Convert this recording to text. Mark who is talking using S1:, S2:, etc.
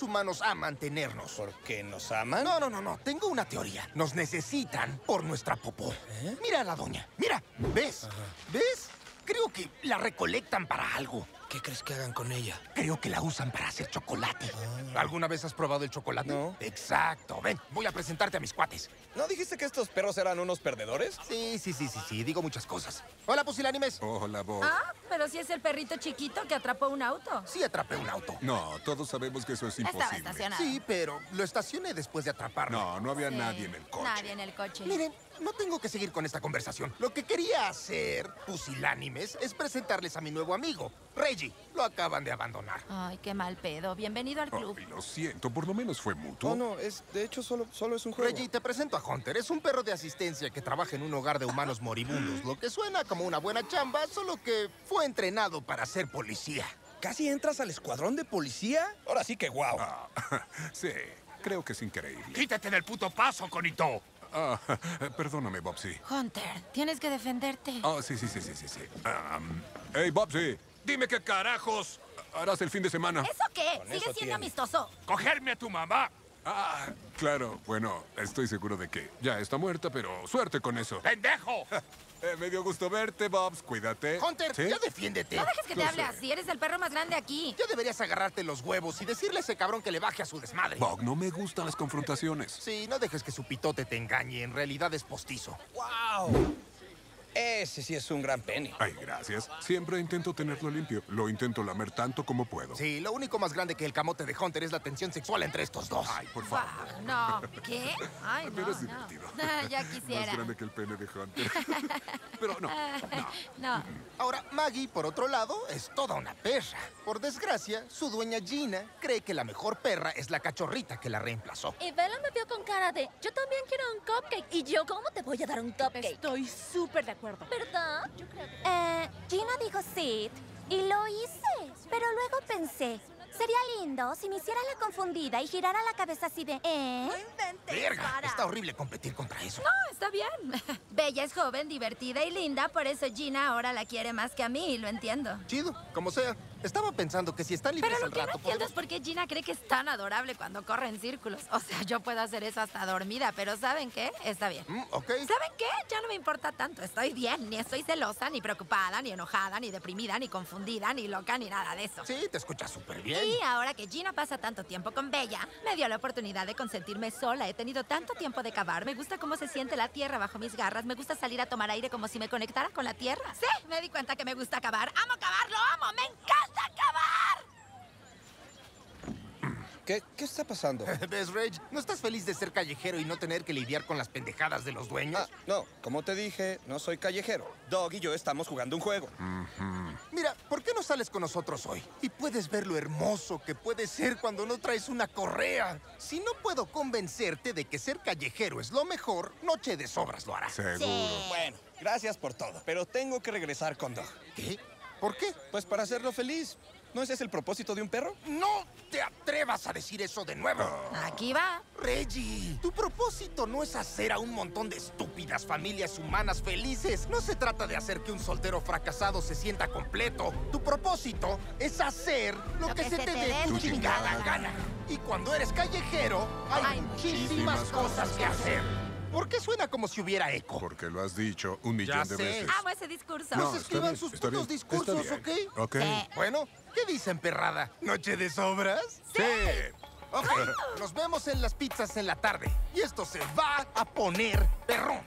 S1: los humanos aman tenernos.
S2: ¿Por qué nos aman?
S1: No. Tengo una teoría. Nos necesitan por nuestra popó. Mira a la doña. Mira. ¿Ves? ¿Ves? Creo que la recolectan para algo.
S2: ¿Qué crees que hagan con ella?
S1: Creo que la usan para hacer chocolate. ¿Alguna vez has probado el chocolate?
S2: No.
S1: Exacto. Ven, voy a presentarte a mis cuates.
S2: ¿No dijiste que estos perros eran unos perdedores?
S1: Sí. Digo muchas cosas. Hola, pusilánimes.
S3: Hola, Bob.
S4: Ah, pero si es el perrito chiquito que atrapó un auto.
S1: Sí atrapé un auto.
S3: No, todos sabemos que eso es
S4: Estaba
S3: imposible.
S4: estacionado.
S1: Sí, pero lo estacioné después de atraparlo.
S3: No había
S4: Sí,
S3: nadie en el coche.
S4: Nadie en el coche.
S1: Miren, no tengo que seguir con esta conversación. Lo que quería hacer, pusilánimes, es presentarles a mi nuevo amigo, Reggie. Lo acaban de abandonar.
S4: Ay, qué mal pedo. Bienvenido al club.
S3: Ay, lo siento, por lo menos fue mutuo.
S2: No, de hecho solo es un juego.
S1: Reggie, te presento a Hunter. Es un perro de asistencia que trabaja en un hogar de humanos moribundos. Lo que suena como una buena chamba, solo que fue entrenado para ser policía.
S2: ¿Casi entras al escuadrón de policía? Ahora sí que guau.
S3: Ah, sí, creo que es increíble.
S5: ¡Quítate del puto paso, conito!
S3: Ah, perdóname, Bobsy.
S4: Hunter, tienes que defenderte.
S3: Oh, sí. Hey, Bobsy,
S5: ¡Dime qué carajos!
S3: harás el fin de semana.
S4: ¿Eso qué?
S2: Con
S4: Sigue
S2: eso
S4: siendo
S2: tiene.
S4: amistoso.
S5: ¡Cogerme a tu mamá!
S3: Ah, claro, bueno, estoy seguro de que ya está muerta, pero suerte con eso.
S5: ¡Pendejo!
S3: Me dio gusto verte, Bobs, cuídate.
S1: Hunter,
S3: ¿Sí?
S1: ya defiéndete.
S4: No dejes que te
S3: Lo
S4: hable
S3: sé.
S4: así. Eres el perro más grande aquí.
S1: Ya deberías agarrarte los huevos y decirle a ese cabrón que le baje a su desmadre.
S3: Bob, no me gustan las confrontaciones.
S1: Sí, no dejes que su pitote te engañe. En realidad es postizo.
S2: ¡Wow! Ese sí es un gran pene.
S3: Ay, gracias. Siempre intento tenerlo limpio. Lo intento lamer tanto como puedo.
S1: Sí, lo único más grande que el camote de Hunter es la tensión sexual entre estos dos.
S3: Ay, por favor.
S4: Guau, no. ¿Qué? Ay, no,
S3: Pero es
S4: no.
S3: divertido.
S4: Ya
S3: Más
S4: quisiera.
S3: grande que el pene de Hunter. Pero no.
S4: No.
S1: Ahora, Maggie, por otro lado, es toda una perra. Por desgracia, su dueña Gina cree que la mejor perra es la cachorrita que la reemplazó.
S6: Y Bella me vio con cara de, yo también quiero un cupcake. Y yo, ¿cómo te voy a dar un cupcake?
S7: Estoy súper de acuerdo.
S6: ¿Verdad? Yo creo que...
S8: Gina dijo Sid y lo hice. Pero luego pensé, sería lindo si me hiciera la confundida y girara la cabeza así de,
S1: ¡Verga! Está horrible competir contra eso.
S4: No, está bien. Bella es joven, divertida y linda, por eso Gina ahora la quiere más que a mí, lo entiendo.
S1: Chido, como sea. Estaba pensando que si están libres
S4: Pero lo
S1: al
S4: que no
S1: rato,
S4: entiendo es por qué Gina cree que es tan adorable cuando corre en círculos. O sea, yo puedo hacer eso hasta dormida, pero ¿saben qué? Está bien.
S1: Ok.
S4: ¿Saben qué? Ya no me importa tanto. Estoy bien. Ni estoy celosa, ni preocupada, ni enojada, ni deprimida, ni confundida, ni loca, ni nada de eso.
S1: Sí, te escuchas súper bien.
S4: Y ahora que Gina pasa tanto tiempo con Bella, me dio la oportunidad de consentirme sola. He tenido tanto tiempo de cavar. Me gusta cómo se siente la tierra bajo mis garras. Me gusta salir a tomar aire como si me conectara con la tierra. Sí, me di cuenta que me gusta cavar. ¡Amo cavar! ¡Lo amo! ¡Me encanta cavar!
S2: ¿Qué está pasando?
S1: ¿Ves, Rage? ¿No estás feliz de ser callejero y no tener que lidiar con las pendejadas de los dueños?
S2: No, como te dije, no soy callejero. Dog y yo estamos jugando un juego.
S1: Mira, ¿por qué no sales con nosotros hoy? Y puedes ver lo hermoso que puede ser cuando no traes una correa. Si no puedo convencerte de que ser callejero es lo mejor, Noche de Sobras lo hará.
S3: Seguro.
S2: Bueno, gracias por todo, pero tengo que regresar con Dog.
S1: ¿Qué? ¿Por qué?
S2: Pues para hacerlo feliz. ¿No ese es el propósito de un perro?
S1: ¡No te atrevas a decir eso de nuevo!
S4: Aquí va.
S1: Reggie, tu propósito no es hacer a un montón de estúpidas familias humanas felices. No se trata de hacer que un soltero fracasado se sienta completo. Tu propósito es hacer lo que se te dé tu chingada gana. Y cuando eres callejero, hay muchísimas cosas que hacer. ¿Por qué suena como si hubiera eco?
S3: Porque lo has dicho un millón
S1: Ya
S3: de
S1: sé.
S3: veces.
S4: Amo ese discurso.
S1: No,
S3: está
S1: escriban
S3: bien,
S1: sus
S3: está
S1: putos
S3: bien,
S1: discursos,
S3: está bien.
S1: ¿ok?
S3: Ok.
S4: Sí.
S1: Bueno, ¿qué dicen, perrada? ¿Noche de sobras?
S3: Sí.
S1: Ok, nos vemos en las pizzas en la tarde. Y esto se va a poner perrón.